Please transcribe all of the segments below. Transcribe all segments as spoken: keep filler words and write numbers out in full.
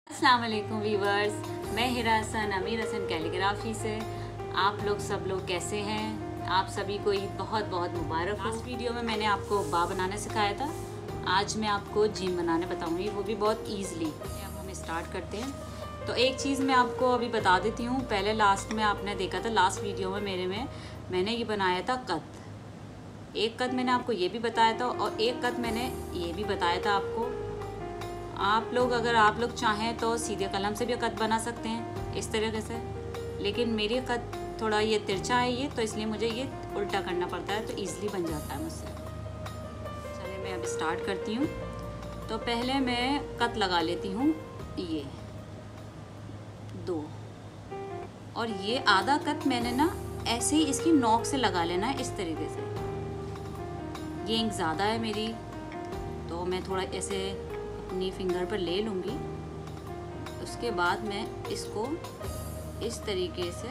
अस्सलाम वालेकुम वीवर्स, मैं हिरा हसन अमीर हसन कैलीग्राफी से। आप लोग सब लोग कैसे हैं? आप सभी को ईद बहुत बहुत मुबारक हो। लास्ट वीडियो में मैंने आपको बा बनाना सिखाया था, आज मैं आपको जीम बनाने बताऊंगी, वो भी बहुत ईज़िली। अब हम स्टार्ट करते हैं। तो एक चीज़ मैं आपको अभी बता देती हूँ। पहले लास्ट में आपने देखा था, लास्ट वीडियो में मेरे में मैंने ये बनाया था कत। एक कत मैंने आपको ये भी बताया था और एक कत मैंने ये भी बताया था आपको। आप लोग अगर आप लोग चाहें तो सीधे कलम से भी कत बना सकते हैं इस तरीके से, लेकिन मेरी कत थोड़ा ये तिरछा है ये, तो इसलिए मुझे ये उल्टा करना पड़ता है, तो इजीली बन जाता है मुझसे। चलिए मैं अब स्टार्ट करती हूँ। तो पहले मैं कत लगा लेती हूँ, ये दो, और ये आधा कत मैंने ना ऐसे ही इसकी नोक से लगा लेना है इस तरीके से। ये इंक ज़्यादा है मेरी, तो मैं थोड़ा ऐसे अपनी फिंगर पर ले लूँगी। उसके बाद मैं इसको इस तरीके से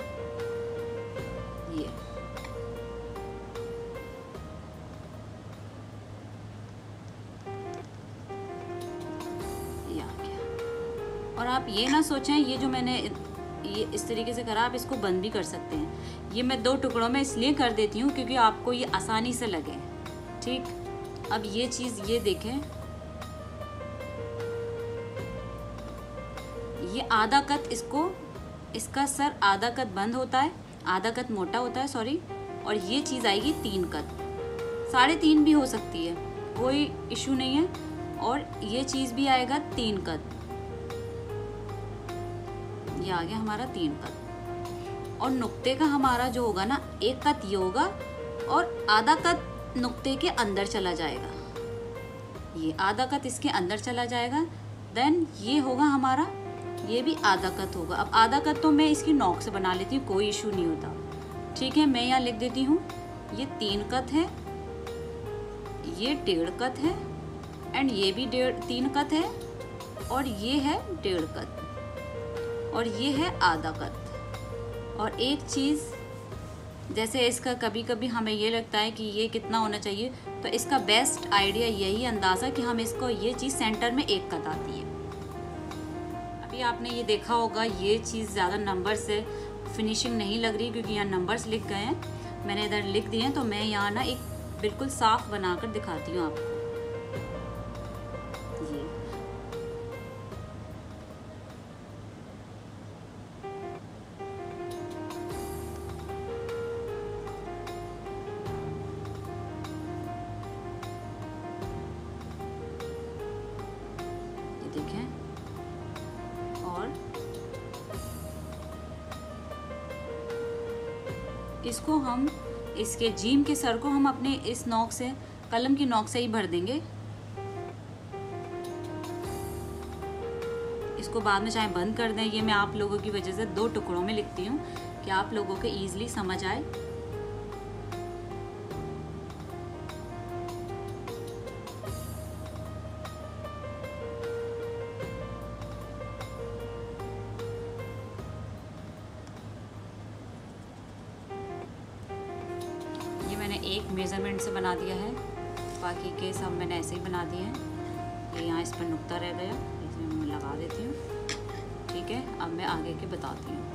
ये ये आ गया। और आप ये ना सोचें ये जो मैंने ये इस तरीके से करा, आप इसको बंद भी कर सकते हैं। ये मैं दो टुकड़ों में इसलिए कर देती हूँ क्योंकि आपको ये आसानी से लगे। ठीक, अब ये चीज़ ये देखें, ये आधा कत, इसको इसका सर आधा कत बंद होता है, आधा कत मोटा होता है, सॉरी। और ये चीज़ आएगी तीन कत, साढ़े तीन भी हो सकती है, कोई इशू नहीं है। और ये चीज़ भी आएगा तीन कत, ये आ गया हमारा तीन कत। और नुक्ते का हमारा जो होगा ना, एक कत ये होगा और आधा कत नुक्ते के अंदर चला जाएगा, ये आधा कत इसके अंदर चला जाएगा। देन ये होगा हमारा, ये भी आधा कत होगा। अब आधा कत तो मैं इसकी नोक से बना लेती हूँ, कोई इशू नहीं होता। ठीक है, मैं यहाँ लिख देती हूँ, ये तीन कत है, ये डेढ़ कत है, एंड ये भी डेढ़ तीन कत है, और ये है डेढ़ कत, और ये है आधा कत। और एक चीज़, जैसे इसका कभी कभी हमें ये लगता है कि ये कितना होना चाहिए, तो इसका बेस्ट आइडिया यही अंदाज़ा कि हम इसको, ये चीज़ सेंटर में एक कत आती है। अभी आपने ये देखा होगा, ये चीज़ ज़्यादा नंबर से फिनिशिंग नहीं लग रही क्योंकि यहाँ नंबर्स लिख गए हैं, मैंने इधर लिख दिए हैं। तो मैं यहाँ ना एक बिल्कुल साफ बनाकर दिखाती हूँ आपको। ये ये देखें, और इसको हम, इसके जीम के सर को हम अपने इस नोक से, कलम की नोक से ही भर देंगे। इसको बाद में चाहे बंद कर दें। ये मैं आप लोगों की वजह से दो टुकड़ों में लिखती हूँ कि आप लोगों को ईजिली समझ आए। मैंने एक मेज़रमेंट से बना दिया है, बाकी के सब मैंने ऐसे ही बना दिए हैं। ये यहाँ इस पर नुक्ता रह गया, इसमें मैं लगा देती हूँ। ठीक है, अब मैं आगे के बताती हूँ।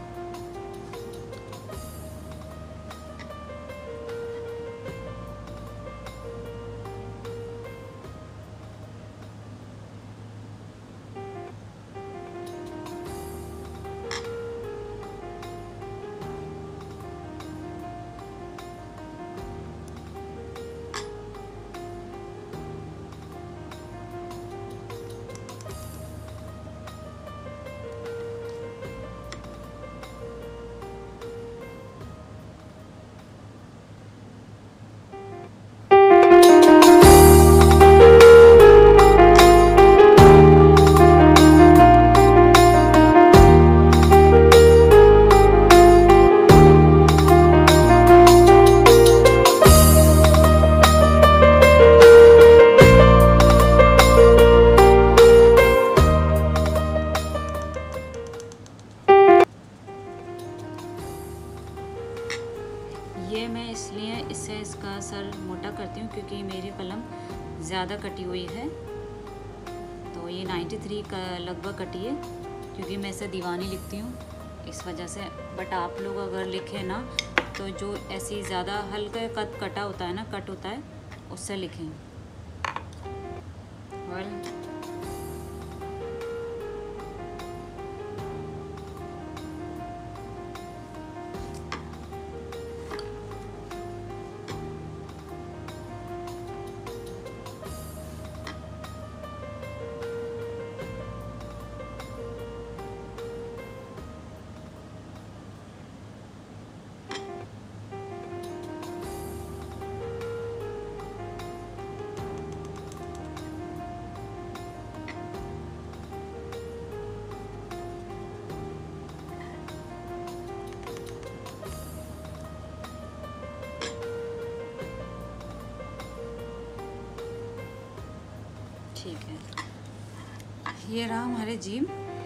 ये मैं इसलिए इससे इसका सर मोटा करती हूँ क्योंकि मेरी कलम ज़्यादा कटी हुई है, तो ये तिरानवे का लगभग कटी है, क्योंकि मैं इसे दीवानी लिखती हूँ इस वजह से। बट आप लोग अगर लिखें ना तो जो ऐसी ज़्यादा हल्का कट कटा होता है ना, कट होता है, उससे लिखें। वेल ठीक है, ये रहा हमारे जीम।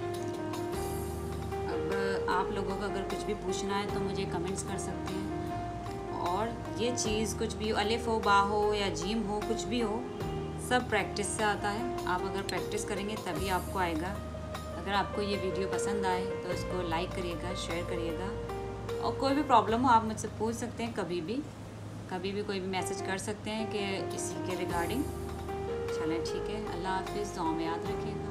अब आप लोगों को अगर कुछ भी पूछना है तो मुझे कमेंट्स कर सकते हैं। और ये चीज़ कुछ भी, अलिफ हो, बा हो या जीम हो, कुछ भी हो, सब प्रैक्टिस से आता है। आप अगर प्रैक्टिस करेंगे तभी आपको आएगा। अगर आपको ये वीडियो पसंद आए तो इसको लाइक करिएगा, शेयर करिएगा। और कोई भी प्रॉब्लम हो आप मुझसे पूछ सकते हैं, कभी भी कभी भी कोई भी मैसेज कर सकते हैं कि इसी के रिगार्डिंग। चलें ठीक है, अल्लाह हाफिज़, दुआ में याद रखिएगा।